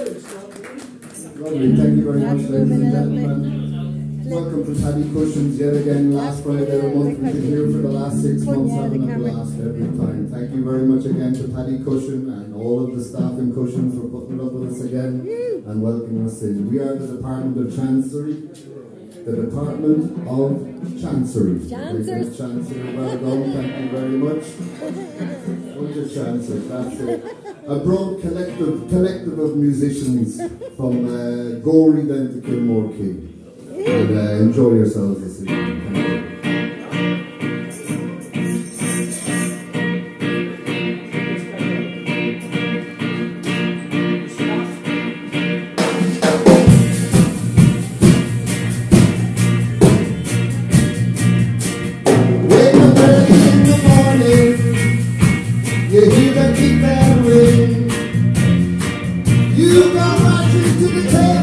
Lovely, thank you very much, ladies and gentlemen. Welcome to Cushen's yet again, last Friday of the month. We've been here for the last 6 months, having a blast every time. Thank you very much again to Cushen and all of the staff in Cushen for putting it up with us again and welcoming us in. We are the Department of Chancery. The Department of Chancery. Chancery, well done, thank you very much. Bunch of Chancery, that's it. A broad collective of musicians from Gorey then to Kilmore King. And enjoy yourselves this evening. Thank you. Wake up early in the morning, you hear the big bell ring. You go marching to the table.